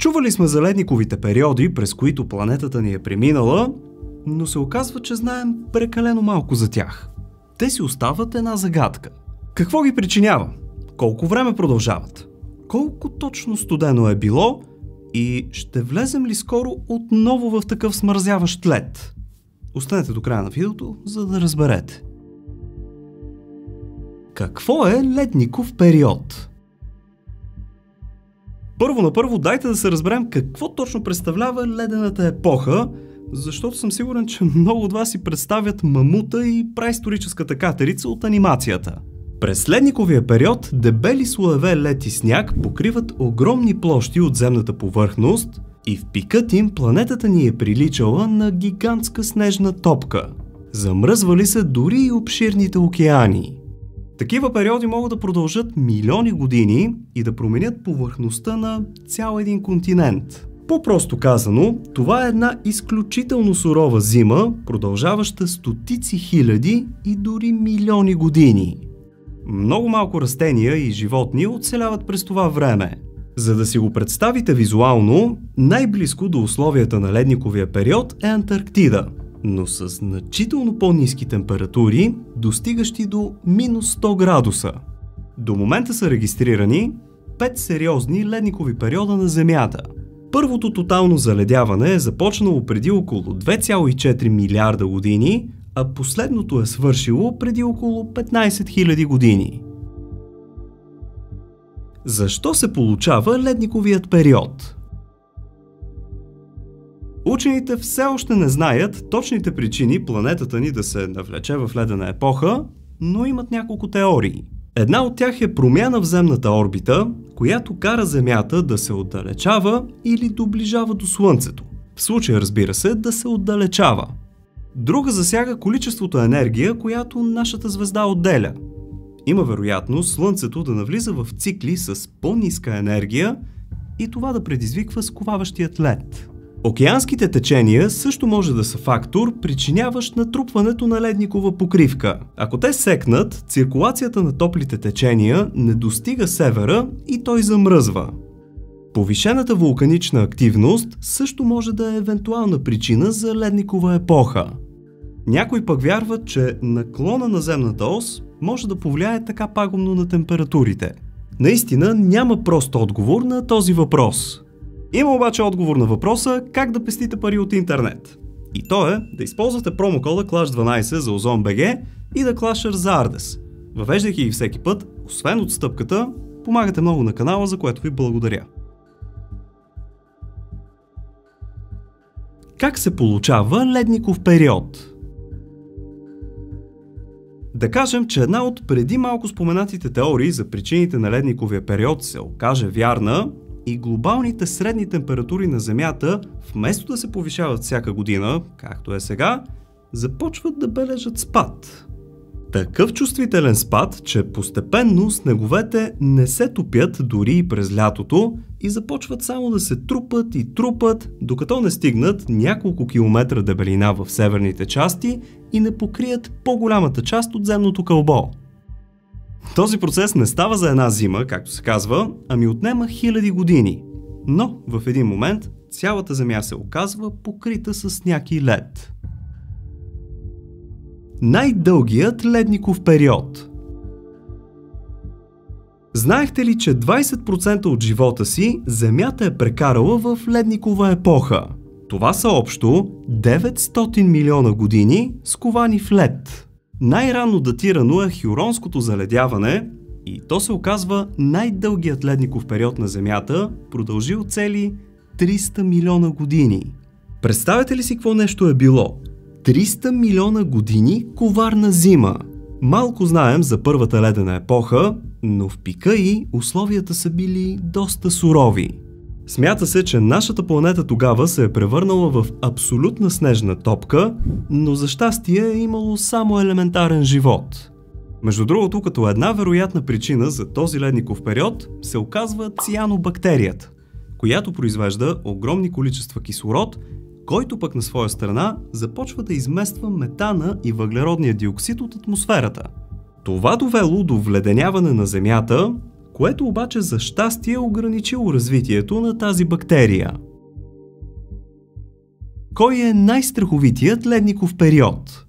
Чували сме за ледниковите периоди, през които планетата ни е преминала, но се оказва, че знаем прекалено малко за тях. Те си остават една загадка. Какво ги причинява? Колко време продължават? Колко точно студено е било? И ще влезем ли скоро отново в такъв смързяващ лед? Останете до края на видеото, за да разберете. Какво е ледников период? Първо дайте да се разберем какво точно представлява ледената епоха, защото съм сигурен, че много от вас си представят мамута и праисторическата катерица от анимацията. През ледниковия период дебели слоеве лед и сняг покриват огромни площи от земната повърхност и в пикът им планетата ни е приличала на гигантска снежна топка. Замръзвали са дори и обширните океани. Такива периоди могат да продължат милиони години и да променят повърхността на цял един континент. По-просто казано, това е една изключително сурова зима, продължаваща стотици хиляди и дори милиони години. Много малко растения и животни оцеляват през това време. За да си го представите визуално, най-близко до условията на ледниковия период е Антарктида, но с значително по-ниски температури, достигащи до минус 100 градуса. До момента са регистрирани 5 сериозни ледникови периода на Земята. Първото тотално заледяване е започнало преди около 2,4 милиарда години, а последното е свършило преди около 15 000 години. Защо се получава ледниковият период? Учените все още не знаят точните причини планетата ни да се навлече в ледена епоха, но имат няколко теории. Една от тях е промяна в земната орбита, която кара Земята да се отдалечава или доближава до Слънцето. В случая, разбира се, да се отдалечава. Друга засяга количеството енергия, която нашата звезда отделя. Има вероятност Слънцето да навлиза в цикли с по-ниска енергия и това да предизвиква сковаващият лед. Океанските течения също може да са фактор, причиняващ натрупването на ледникова покривка. Ако те секнат, циркулацията на топлите течения не достига севера и той замръзва. Повишената вулканична активност също може да е евентуална причина за ледникова епоха. Някои пък вярват, че наклона на земната ос може да повлияе така пагубно на температурите. Наистина няма прост отговор на този въпрос. Има обаче отговор на въпроса как да пестите пари от интернет. И то е да използвате промокода CLASH12 за OZON.BG и да CLASH за ARDES. Въвеждайки ги всеки път, освен отстъпката, помагате много на канала, за което ви благодаря. Как се получава ледников период? Да кажем, че една от преди малко споменатите теории за причините на ледниковия период се окаже вярна и глобалните средни температури на Земята, вместо да се повишават всяка година, както е сега, започват да бележат спад. Такъв чувствителен спад, че постепенно снеговете не се топят дори и през лятото и започват само да се трупат и трупат, докато не стигнат няколко километра дебелина в северните части и не покрият по-голямата част от земното кълбо. Този процес не става за една зима, както се казва, ами отнема хиляди години. Но в един момент цялата Земя се оказва покрита с сняг и лед. Най-дългият ледников период. Знаехте ли, че 20% от живота си Земята е прекарала в ледникова епоха? Това са общо 900 милиона години сковани в лед. Най-ранно датирано е Хюронското заледяване и то се оказва най-дългият ледников период на Земята, продължил цели 300 милиона години. Представете ли си какво нещо е било? 300 милиона години коварна зима. Малко знаем за първата ледена епоха, но в пика й условията са били доста сурови. Смята се, че нашата планета тогава се е превърнала в абсолютна снежна топка, но за щастие е имало само елементарен живот. Между другото, като една вероятна причина за този ледников период се оказва цианобактерията, която произвежда огромни количества кислород, който пък на своя страна започва да измества метана и въглеродния диоксид от атмосферата. Това довело до вледеняване на Земята, което обаче за щастие ограничило развитието на тази бактерия. Кой е най-страховитият ледников период?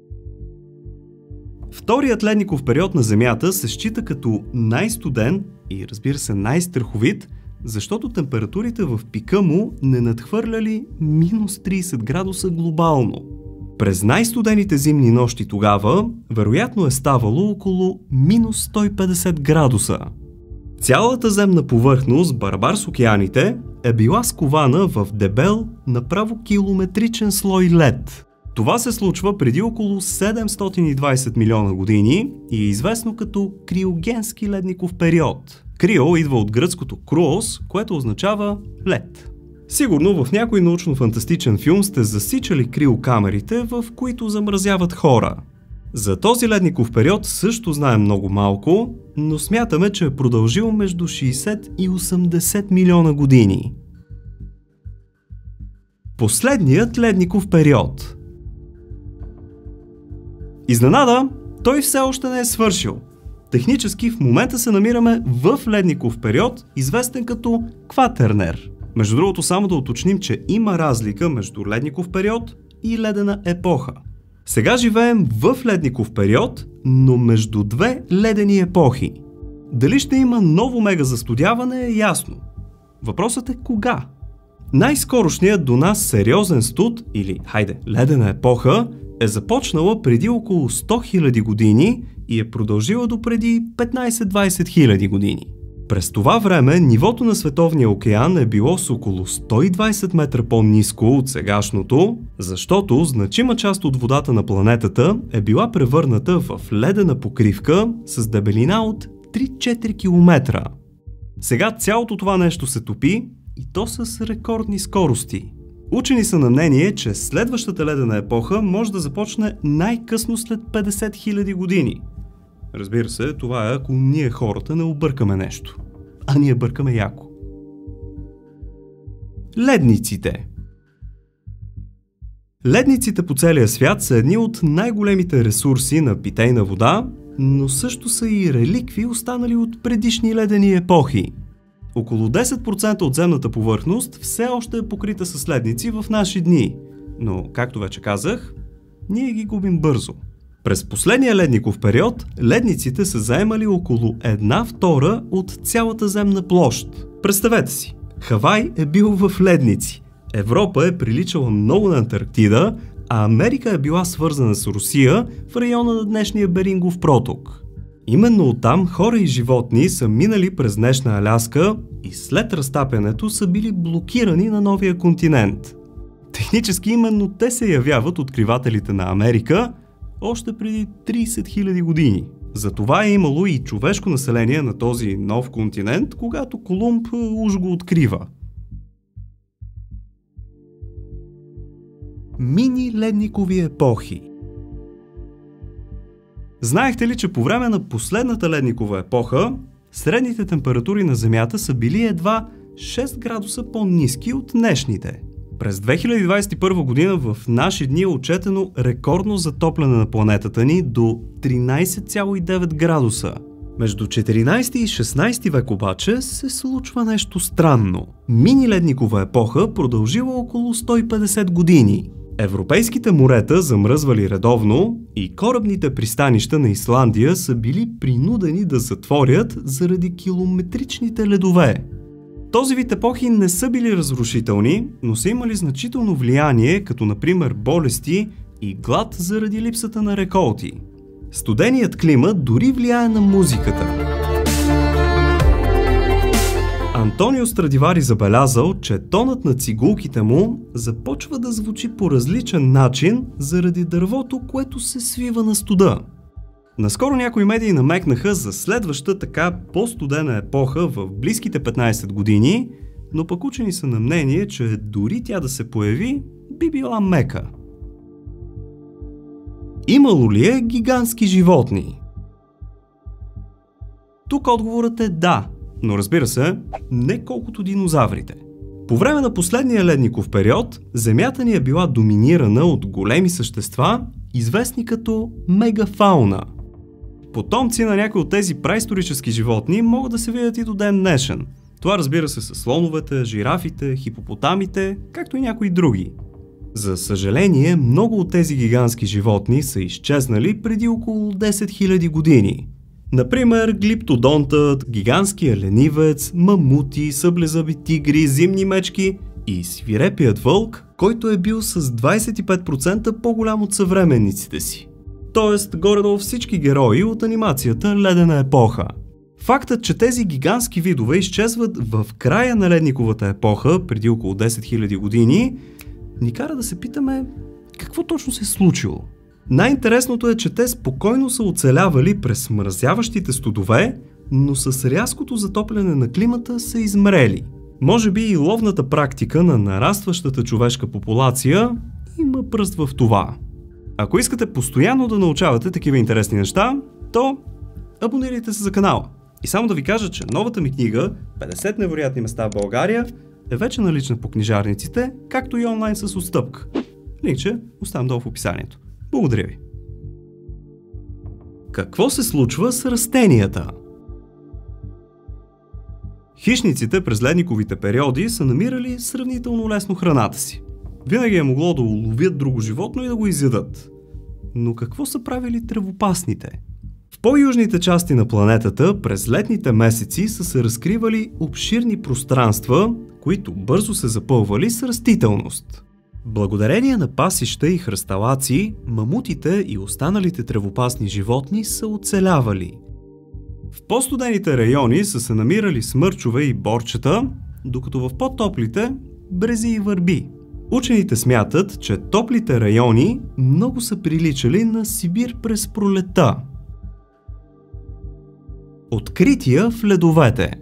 Вторият ледников период на Земята се счита като най-студен и, разбира се, най-страховит, защото температурите в пика му не надхвърляли минус 30 градуса глобално. През най-студените зимни нощи тогава, вероятно е ставало около минус 150 градуса. Цялата земна повърхност, барабар с океаните, е била скована в дебел, направо километричен слой лед. Това се случва преди около 720 милиона години и е известно като криогенски ледников период. Крио идва от гръцкото круос, което означава лед. Сигурно в някой научно-фантастичен филм сте засичали криокамерите, в които замразяват хора. За този ледников период също знаем много малко, но смятаме, че е продължил между 60 и 80 милиона години. Последният ледников период. Изненада, той все още не е свършил. Технически в момента се намираме в ледников период, известен като кватернер. Между другото, само да уточним, че има разлика между ледников период и ледена епоха. Сега живеем в ледников период, но между две ледени епохи. Дали ще има ново мегазастудяване е ясно. Въпросът е кога? Най-скорошният до нас сериозен студ, или ледена епоха, е започнала преди около 100 000 години и е продължила до преди 15-20 000 години. През това време нивото на Световния океан е било с около 120 метра по-ниско от сегашното, защото значима част от водата на планетата е била превърната в ледена покривка с дебелина от 3-4 км. Сега цялото това нещо се топи и то с рекордни скорости. Учени са на мнение, че следващата ледена епоха може да започне най-късно след 50 000 години. Разбира се, това е ако ние хората не объркаме нещо. А ние бъркаме яко. Ледниците. Ледниците по целия свят са едни от най-големите ресурси на питейна вода, но също са и реликви, останали от предишни ледени епохи. Около 10% от земната повърхност все още е покрита с ледници в наши дни, но, както вече казах, ние ги губим бързо. През последния ледников период ледниците са заемали около 1/2 от цялата земна площ. Представете си, Хавай е бил в ледници, Европа е приличала много на Антарктида, а Америка е била свързана с Русия в района на днешния Берингов проток. Именно оттам хора и животни са минали през днешна Аляска и след разтапянето са били блокирани на новия континент. Технически именно те се явяват откривателите на Америка още преди 30 000 години. Затова е имало и човешко население на този нов континент, когато Колумб уж го открива. Мини ледникови епохи. Знаехте ли, че по време на последната ледникова епоха средните температури на Земята са били едва 6 градуса по-ниски от днешните? През 2021 година в наши дни е отчетено рекордно затопляне на планетата ни до 13,9 градуса. Между 14 и 16 век обаче се случва нещо странно. Мини ледникова епоха продължила около 150 години. Европейските морета замръзвали редовно и корабните пристанища на Исландия са били принудени да затворят заради километричните ледове. Този вид епохи не са били разрушителни, но са имали значително влияние, като например болести и глад заради липсата на реколти. Студеният климат дори влияе на музиката. Антонио Страдивари забелязал, че тонът на цигулките му започва да звучи по различен начин заради дървото, което се свива на студа. Наскоро някои медии намекнаха за следваща така по-студена епоха в близките 15 години, но пък учени са на мнение, че дори тя да се появи, би била мека. Имало ли е гигантски животни? Тук отговорът е да, но разбира се, не колкото динозаврите. По време на последния ледников период, Земята ни е била доминирана от големи същества, известни като мегафауна. Потомци на някои от тези праисторически животни могат да се видят и до ден днешен. Това, разбира се, са слоновете, жирафите, хипопотамите, както и някои други. За съжаление, много от тези гигантски животни са изчезнали преди около 10 000 години. Например, глиптодонтът, гигантския ленивец, мамути, съблезъби тигри, зимни мечки и свирепият вълк, който е бил с 25% по-голям от съвременниците си. Тоест, горе-долу всички герои от анимацията Ледена епоха. Фактът, че тези гигантски видове изчезват в края на ледниковата епоха, преди около 10 000 години, ни кара да се питаме какво точно се е случило. Най-интересното е, че те спокойно са оцелявали през мразяващите студове, но с рязкото затопляне на климата са измрели. Може би и ловната практика на нарастващата човешка популация има пръст в това. Ако искате постоянно да научавате такива интересни неща, то абонирайте се за канала. И само да ви кажа, че новата ми книга 50 невероятни места в България е вече налична по книжарниците, както и онлайн с отстъпка. Линкче оставям долу в описанието. Благодаря ви. Какво се случва с растенията? Хищниците през ледниковите периоди са намирали сравнително лесно храната си. Винаги е могло да уловят друго животно и да го изядат. Но какво са правили тревопасните? В по-южните части на планетата през летните месеци са се разкривали обширни пространства, които бързо се запълвали с растителност. Благодарение на пасища и хръсталаци, мамутите и останалите тревопасни животни са оцелявали. В по-студените райони са се намирали смърчове и борчета, докато в по-топлите – брези и върби. Учените смятат, че топлите райони много са приличали на Сибир през пролета. Открития в ледовете.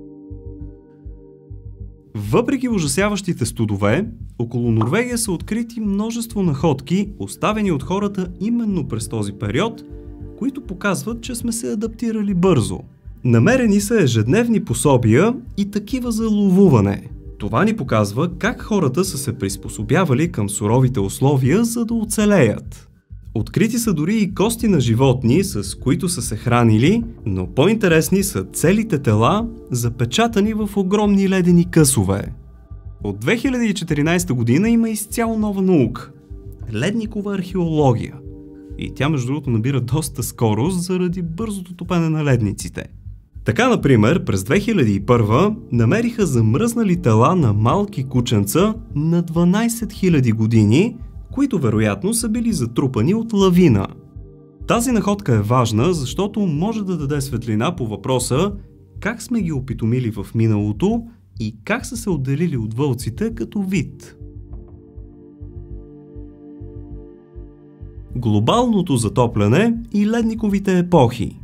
Въпреки ужасяващите студове, около Норвегия са открити множество находки, оставени от хората именно през този период, които показват, че сме се адаптирали бързо. Намерени са ежедневни пособия и такива за ловуване. Това ни показва как хората са се приспособявали към суровите условия, за да оцелеят. Открити са дори и кости на животни, с които са се хранили, но по-интересни са целите тела, запечатани в огромни ледени късове. От 2014 година има изцяло нова наука – ледникова археология. И тя, между другото, набира доста скорост заради бързото топене на ледниците. Така, например, през 2001 намериха замръзнали тела на малки кученца на 12 000 години, които вероятно са били затрупани от лавина. Тази находка е важна, защото може да даде светлина по въпроса как сме ги опитомили в миналото и как са се отделили от вълците като вид. Глобалното затопляне и ледниковите епохи.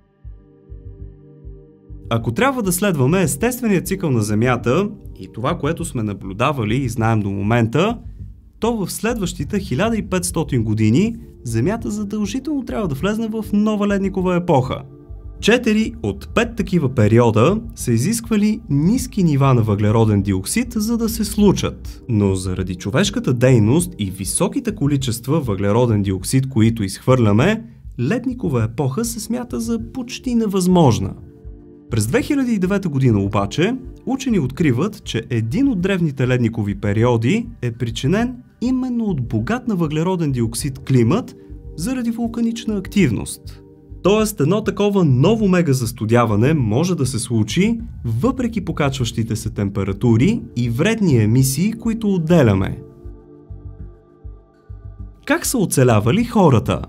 Ако трябва да следваме естествения цикъл на Земята и това, което сме наблюдавали и знаем до момента, то в следващите 1500 години Земята задължително трябва да влезне в нова ледникова епоха. 4 от 5 такива периода са изисквали ниски нива на въглероден диоксид, за да се случат. Но заради човешката дейност и високите количества въглероден диоксид, които изхвърляме, ледникова епоха се смята за почти невъзможна. През 2009 година обаче учени откриват, че един от древните ледникови периоди е причинен именно от богат на въглероден диоксид климат заради вулканична активност. Тоест едно такова ново мегазастудяване може да се случи въпреки покачващите се температури и вредни емисии, които отделяме. Как са оцелявали хората?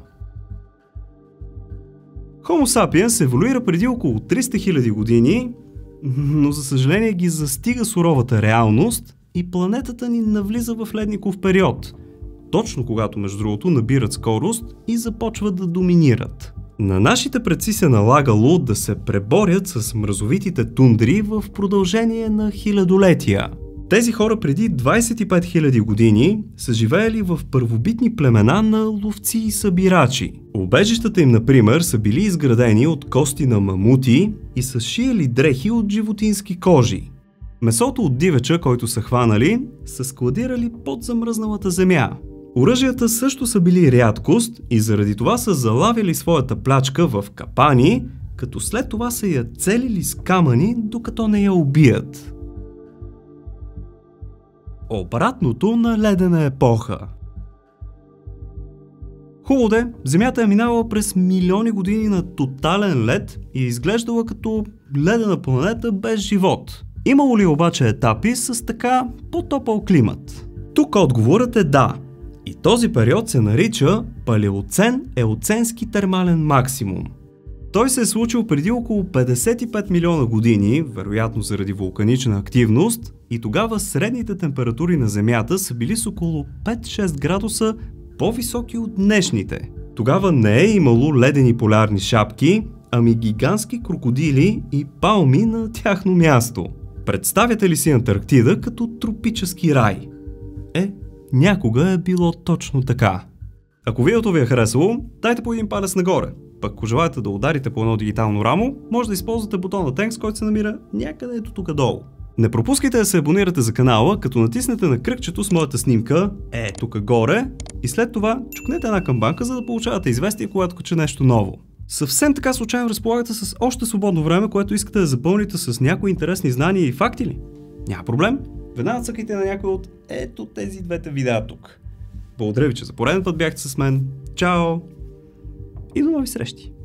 Homo sapiens еволюира преди около 300 000 години, но за съжаление ги застига суровата реалност и планетата ни навлиза в ледников период, точно когато между другото набират скорост и започват да доминират. На нашите предци се налагало да се преборят с мразовитите тундри в продължение на хилядолетия. Тези хора преди 25 000 години са живеели в първобитни племена на ловци и събирачи. Убежищата им, например, са били изградени от кости на мамути и са шиели дрехи от животински кожи. Месото от дивеча, който са хванали, са складирали под замръзналата земя. Оръжията също са били рядкост и заради това са залавяли своята плячка в капани, като след това са я целили с камъни, докато не я убият. Обратното на ледена епоха. Хубаво де, Земята е минала през милиони години на тотален лед и е изглеждала като ледена планета без живот. Имало ли обаче етапи с така по-топъл климат? Тук отговорът е да. И този период се нарича Палеоцен-еоценски термален максимум. Той се е случил преди около 55 милиона години, вероятно заради вулканична активност, и тогава средните температури на Земята са били с около 5-6 градуса по-високи от днешните. Тогава не е имало ледени полярни шапки, ами гигантски крокодили и палми на тяхно място. Представяте ли си Антарктида като тропически рай? Някога е било точно така. Ако видеото ви е харесало, дайте по един палец нагоре. Пък ако желаете да ударите по едно дигитално рамо, може да използвате бутона Thanks, който се намира някъде ето тук долу. Не пропускайте да се абонирате за канала, като натиснете на кръгчето с моята снимка, тук горе, и след това чукнете една камбанка, за да получавате известие, когато кача нещо ново. Съвсем така случайно разполагате с още свободно време, което искате да запълните с някои интересни знания и факти ли? Няма проблем. Веднага цъкайте на някой от ето тези двете видеа тук. Благодаря ви, че за пореден път бяхте с мен. Чао! И до нови срещи!